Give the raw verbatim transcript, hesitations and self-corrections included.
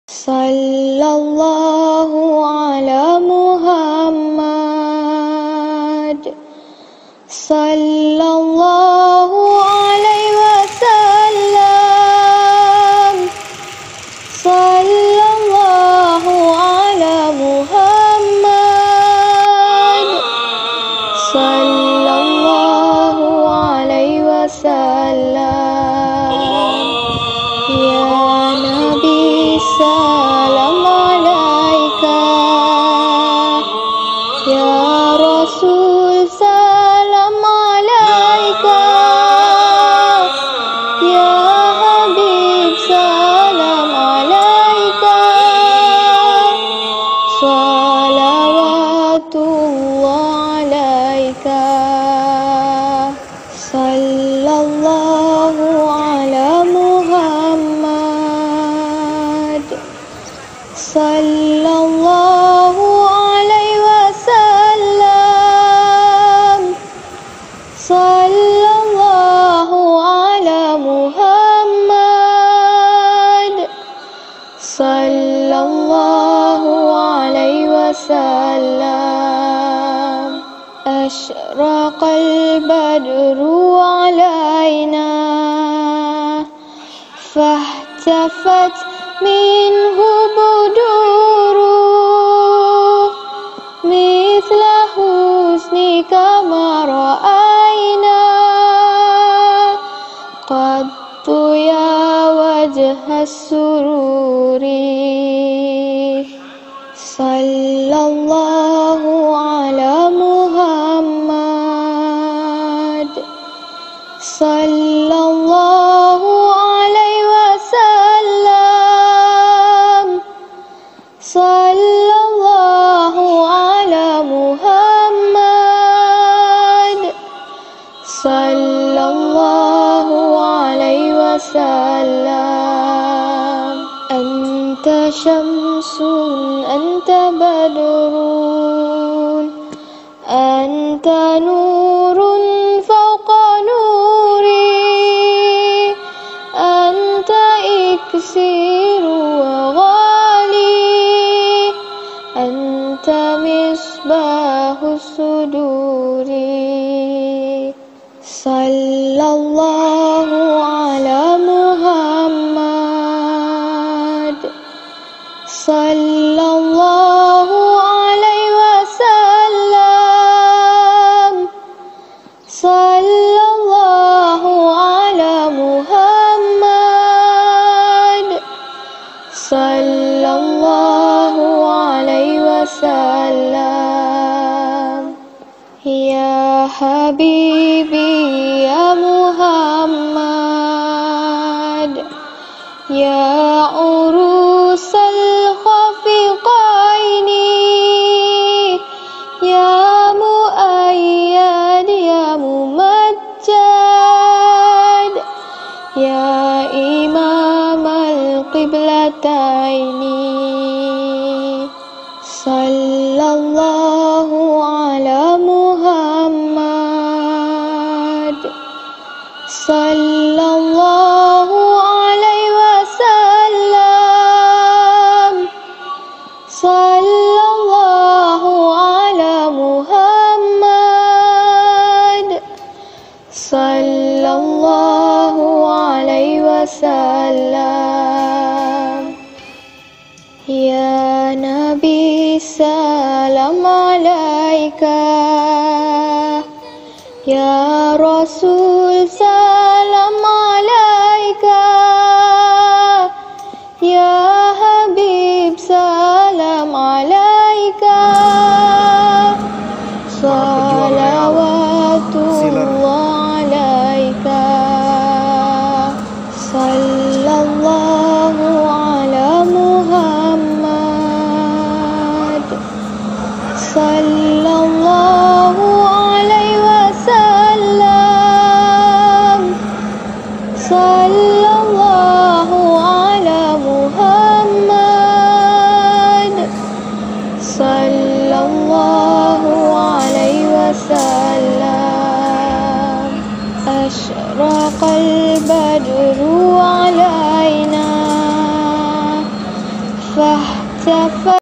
Sallallahu ala Muhammad. Sallallahu alaihi wasallam. Sallallahu ala Muhammad. Sallallahu alaihi wasallam. Ya Nabi salam alaika, ya Rasul salam alaika, ya Habib salam alaika, salawatullah alaika. Sallallahu ala Muhammad. Sallallahu alaihi wasallam. Sallallahu ala Muhammad. Sallallahu alaihi wasallam. Ashraqal badru alaina, fahtafat minhu buduru, mithla husnika ma ra'ayna, qattu ya wajha sururi. Sallallahu ala Muhammad. Sallallahu alaihi wasallam. Sallallahu ala Muhammad. Sallallahu alaihi wasallam. Anta syamsun, anta badrun, anta nurun fawqa nuri, anta iksiru wa ghali, anta misbahu suduri. Sallallahu ala Muhammad. Sallallahu alaihi wasallam. Sallallahu ala Muhammad. Sallallahu alaihi wasallam. Ya Habibi ya Muhammad, ya urusal khafiqaini, ya muayyad ya mumajjad, ya imam al-qiblataini. Sallallahu ala Muhammad. Sallallahu alaihi wasallam. Sallallahu ala Muhammad. Sallallahu alaihi wasallam. Ya Nabi salam alaika, ya Rasul salam alaika, ya Habib salam alaika, salawatullah alaika. Sallallahu ala Muhammad. Sallallahu alaihi wasallam. فاحتفل